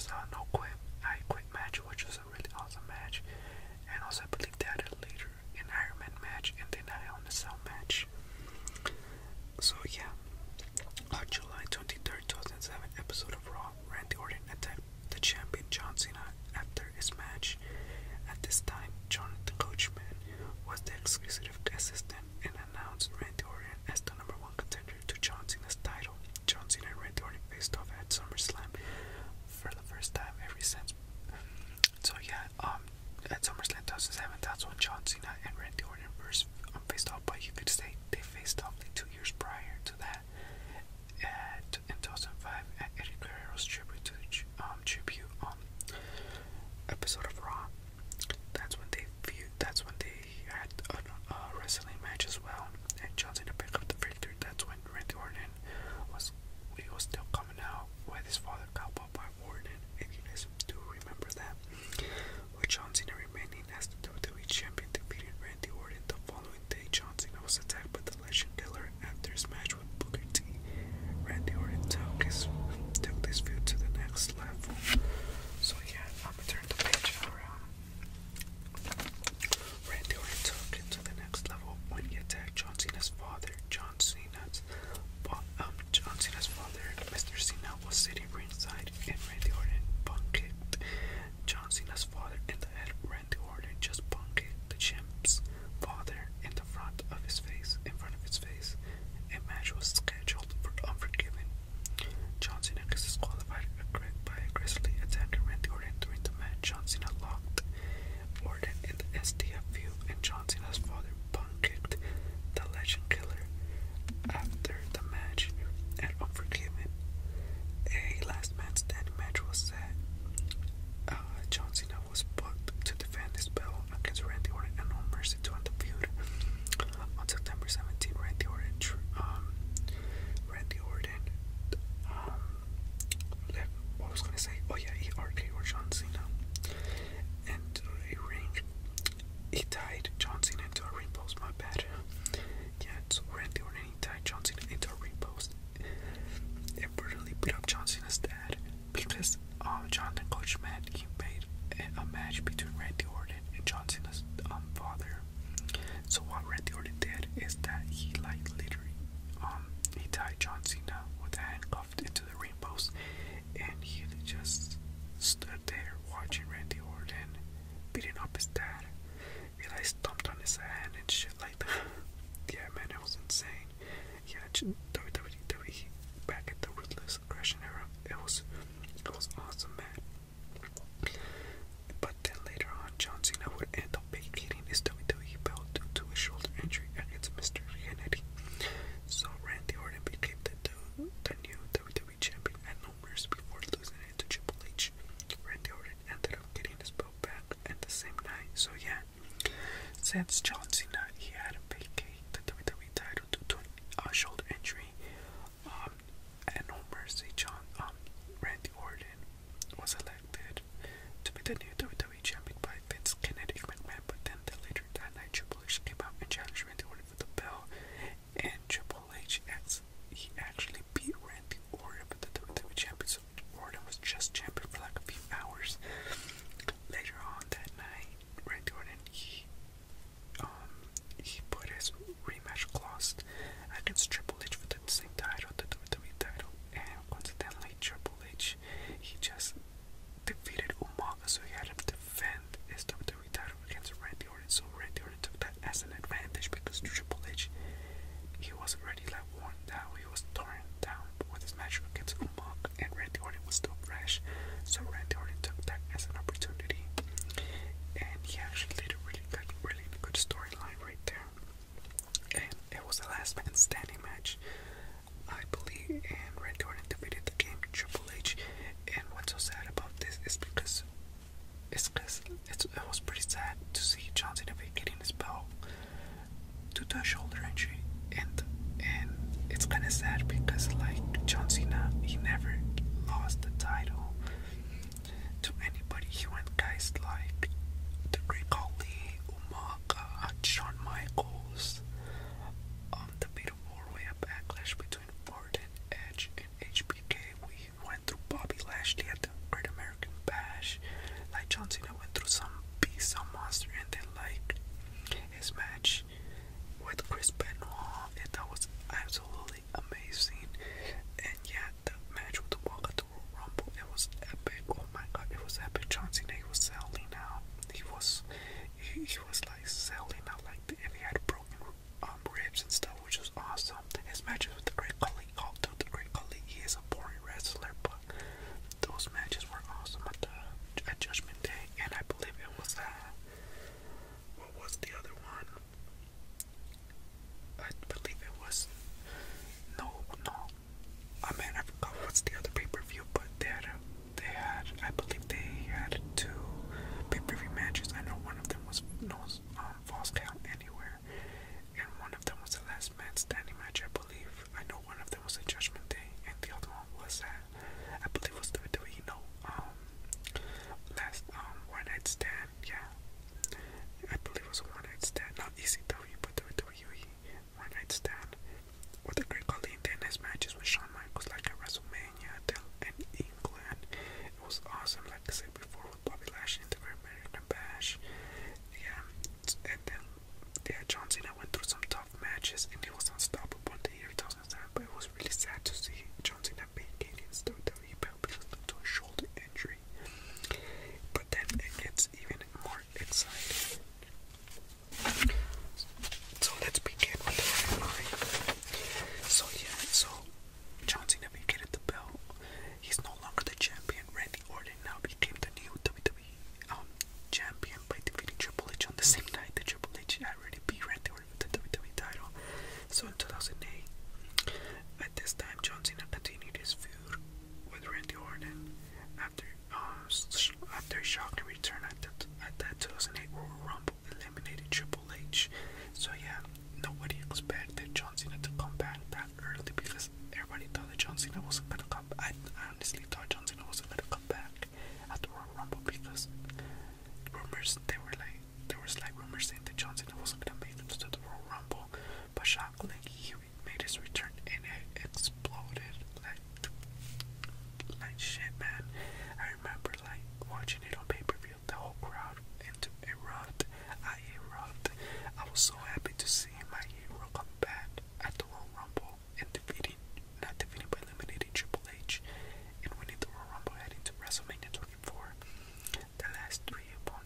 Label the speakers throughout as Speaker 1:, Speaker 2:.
Speaker 1: was a no quit, I quit match, which was a really awesome match. And also, I believe they had it later an Iron Man match and then a Hell in a Cell match. So yeah, on July 23rd, 2007 episode of Raw, Randy Orton attacked the champion John Cena after his match. At this time, Jonathan Coachman was the exclusive assistant and announced Randy Orton as the number one contender to John Cena's title. John Cena and Randy Orton faced off at SummerSlam for the first time ever since. So yeah, at SummerSlam 2007, that's when John Cena and Randy Orton first faced off, but you could say they faced off like 2 years prior to that. In 2005, at Eddie Guerrero's tribute to the episode of Raw, that's when they had a wrestling match as well, and John Cena picked up the victory. That's when Randy Orton was still coming out with his father, Cowboy Bob Orton, if you guys do remember that. With John Cena remaining as the WWE champion, defeating Randy Orton the following day, John Cena was attacked by the Legend Killer after his match with Booker T. Randy Orton took this feud to the next level. So yeah, I'm gonna turn the page around. Randy Orton took it to the next level when he attacked John Cena's father. John Cena's father, Mr. Cena, was sitting ringside, and Randy Orton bum kicked John Cena's father in the head. Randy Orton just bum kicked the champ's father in front of his face. A match was scheduled for Unforgiven. John Cena gets disqualified by aggressively attacking Randy Orton during the match. John Cena locked Orton in the STFU, and John Cena's father bum kicked the Legend Killer after the match. At Unforgiven, a last man standing match was set. John Cena was booked to defend his belt against Randy Orton and No Mercy to end the feud. On September 17, Randy Orton what was I gonna say? Oh yeah, he RKO'd John Cena into a ring. He tied John Cena into a ring post. My bad. Yeah, so Randy Orton tied John Cena into a ring post. It brutally beat up John Cena's dad because Jonathan Coachman, he made a match between Randy Orton and John Cena's father. So what Randy Orton did is that he literally he tied John Cena with a handcuff into the ring post, and he just stood there watching Randy Orton beating up his dad. He stomped on his hand and shit like that. Yeah, man, it was insane. Yeah, WWE back at the Ruthless Aggression era, it was awesome, man. But then later on, John Cena would end up vacating his WWE belt due to his shoulder injury against Mr. Kennedy. So Randy Orton became the new WWE champion at No Mercy before losing it to Triple H. Randy Orton ended up getting his belt back at the same night. So yeah, since John Cena, he had to vacate the WWE title due to a shoulder injury, at No Mercy, Randy Orton was elected to be the new WWE champion by Vince Kennedy McMahon. But then later that night, Triple H came out and challenged Randy Orton for the belt, and Triple H actually beat Randy Orton for the WWE champion. So Orton was just champion for like a few hours. Later on that night, Randy Orton he put his rematch clause against Triple H for the same title, the WWE title, and coincidentally Triple H, he just defeated Umaga, so he had to defend his WWE title against Randy Orton. So Randy Orton took that as an advantage because Triple H, he was already worn down, he was torn down with his match against Umaga, and Randy Orton was still fresh. So Randy Orton took that as an opportunity, and he actually did a really good storyline right there. And it was a last man standing match, I believe, and Randy Orton defeated the Game Triple H. And what's so sad about this is because it was pretty sad to see John Cena vacating his belt due to a shoulder injury, and it's kind of sad because John Cena, he never lost the title to anybody. He went guys like the Great Khali, Umaga, Shawn Michaels, the Fatal 4-Way at Backlash between Orton, Edge, and HBK. We went through Bobby Lashley at the Great American his match with Chris Benoit, and that was absolutely amazing. And yeah, the match with the walk at the Royal Rumble, it was epic. Oh my god, it was epic. John Cena, he was selling out. He was like selling out, like if he had broken ribs and stuff, which was awesome. His matches with the Great Khali, although the Great Khali, he is a boring wrestler, but those matches were awesome at Judgment Day. And I believe it was what was the other one? I believe it was no. I mean, I forgot what's the other pay-per-view, but they had I believe they had 2 pay-per-view matches. I know one of them was no Falls Count Anywhere, and one of them was a Last Man Standing match, I believe. I know one of them was a Judgment Day, and the other one was I believe was WWE. No, last One Night Stand. Yeah, I believe it was a One Night Stand, not ECW, but WWE One Night Stand with the Great Khali. And then his matches with Shawn Michaels, like at WrestleMania in England. It was awesome, like I said before, with Bobby Lashley in the Great American Bash. Yeah, and then John Cena went through some tough matches, and he was unstoppable in the year 2007. But it was really sad to see John Cena vacating his WWE belt because of a shoulder injury. But then it gets even more exciting. So let's begin with the timeline. So John Cena vacated the belt. He's no longer the champion. Randy Orton now became the new WWE champion by defeating Triple H on the same night that Triple H had already beat Randy Orton with the WWE title. So in 2008, at this time, John Cena continued his feud with Randy Orton after his shocking return at that 2008 Royal Rumble, eliminating Triple H. So yeah, nobody expected John Cena to come back that early because everybody thought that John Cena wasn't gonna come back. I honestly thought John Cena wasn't gonna come back at the Royal Rumble because there was rumors saying that John Cena wasn't gonna make it to the Royal Rumble, but shockingly he made his return and it exploded like shit, man. I remember like watching it on pay-per-view, the whole crowd erupted. I was so happy to see my hero come back at the Royal Rumble and not defeating but eliminating Triple H and winning the Royal Rumble heading to WrestleMania 24. The last 3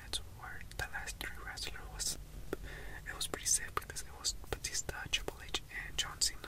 Speaker 1: wrestlers it was pretty sad because it was Batista, Triple H, and John Cena.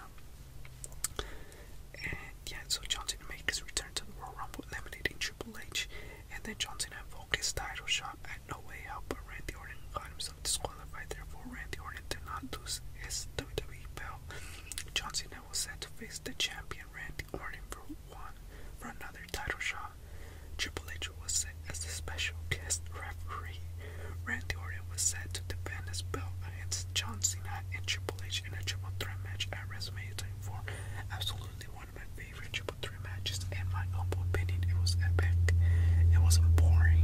Speaker 1: And yeah, so John Cena made his return to the Royal Rumble, eliminating Triple H, and then John Cena invoked his title shot at No Way Out, but Randy Orton got himself disqualified. Therefore, Randy Orton did not lose his WWE belt. John Cena was set to face the champion Randy Orton for another title shot. Triple H was set as the special guest referee. Randy Orton was set to defend his belt against John Cena and Triple H in a triple threat match at WrestleMania 24. Absolutely one of my favorite triple threat matches. In my humble opinion, it was epic. It wasn't boring.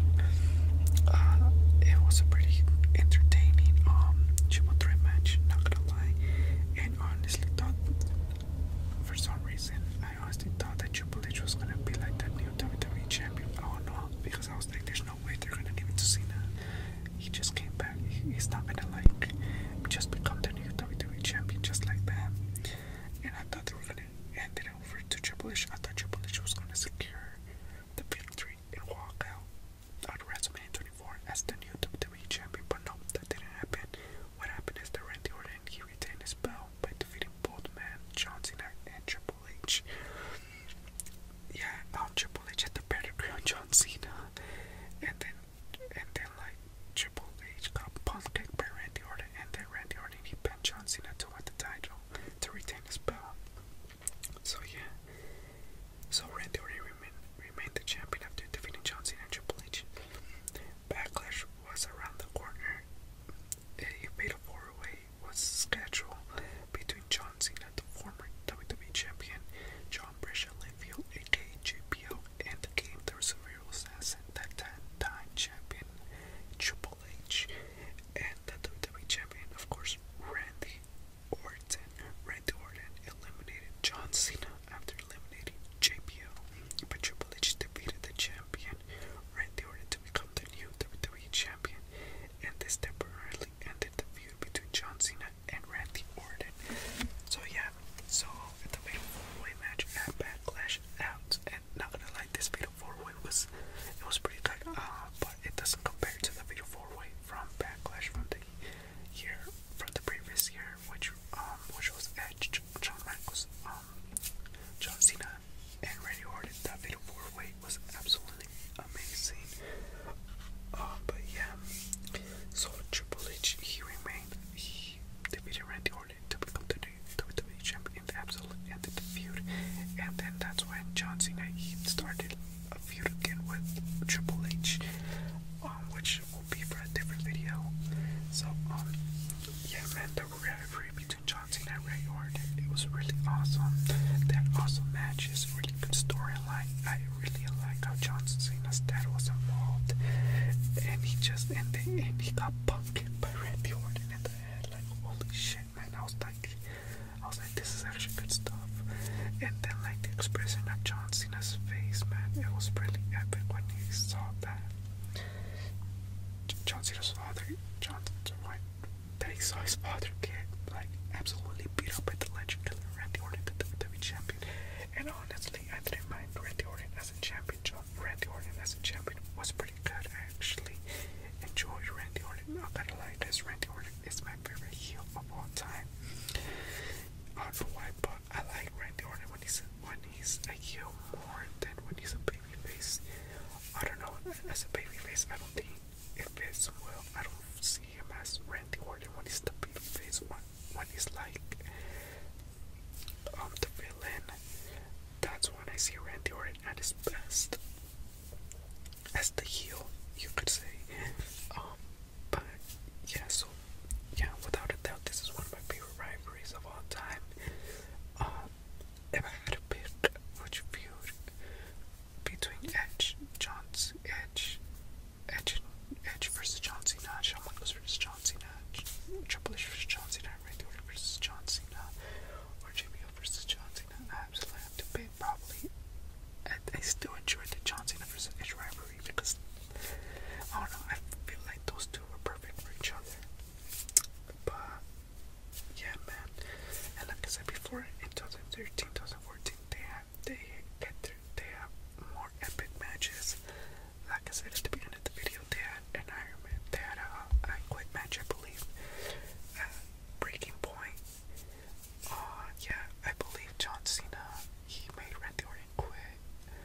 Speaker 1: It was a pretty entertaining triple threat match, not gonna lie. And honestly thought, for some reason, I honestly thought that Triple H was gonna be like the new WWE champion. Oh no, because I was like, there's no way they're gonna give it to Cena. He just came back. He's not gonna like just become the new WWE champion just like that. And I thought they were gonna hand it over to Triple H. I thought Triple H was gonna secure the victory and walk out of WrestleMania 24 as the new WWE champion. and he got bumped by Randy Orton in the head. Like, holy shit, man! I was like, this is actually good stuff. And then like the expression of John Cena's face, man, it was really epic when he saw that. John Cena's father, that he saw his father get like absolutely beat up by the legend killer Randy Orton, the WWE champion. And honestly, I didn't mind Randy Orton as a champion. Randy Orton as a champion was pretty good. I actually enjoyed Randy Orton. Not gonna lie, this Randy Orton is my favorite heel of all time. I don't know why, but I like Randy Orton when he's a heel more than when he's a babyface. I don't know. As a babyface, I don't think it fits well. I don't see him as Randy Orton when he's the babyface. When he's like the villain, that's when I see Randy Orton at his best. As the heel, you could say. But yeah, so yeah, without a doubt, this is one of my favorite rivalries of all time. If I had to pick which feud between Edge versus John Cena, Shawn Michaels versus John Cena, Triple H versus John Cena, Randy Orton versus John Cena, or JBL versus John Cena, I absolutely have to pick probably. I still enjoy the John Cena versus Edge rivalry because I don't know, I feel like those two were perfect for each other. But yeah, man. And like I said before, in 2013, 2014, they have more epic matches. Like I said at the beginning of the video, they had an Iron Man, they had a I Quit match, I believe. Breaking Point. Yeah, I believe John Cena, he made Randy Orton quit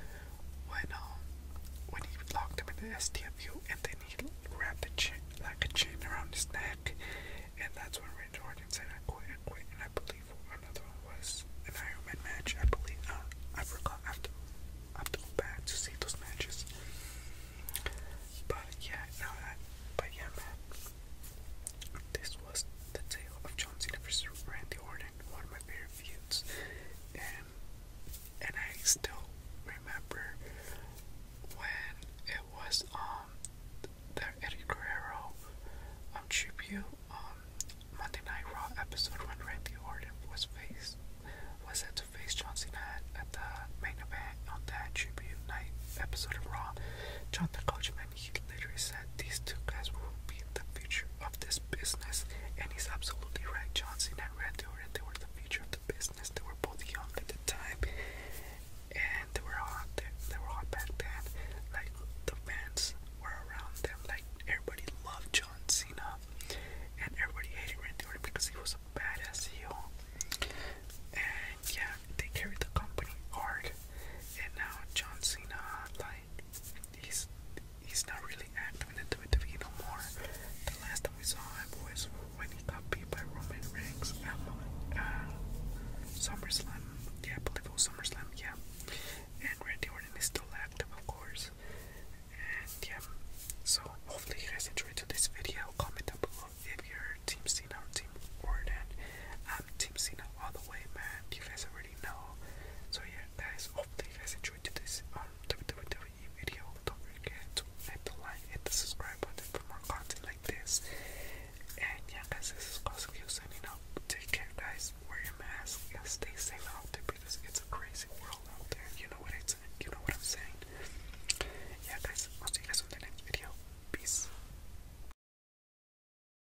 Speaker 1: when he locked him in the STFU, and then he wrapped a chain around his neck, and that's when Randy Orton said, I quit. And I believe another one was an Iron Man match. I believe. I forgot. I have to go back to see those matches. But yeah, man. This was the tale of John Cena versus Randy Orton, one of my favorite feuds, and I still remember when it was the Eddie Guerrero tribute Monday Night Raw episode when Randy Orton was set to face John Cena at the main event on that tribute night episode of Raw. John the Coachman, he literally said these two guys will be the future of this business, and he's absolutely right. John Cena and Randy Orton, they were the future of the business.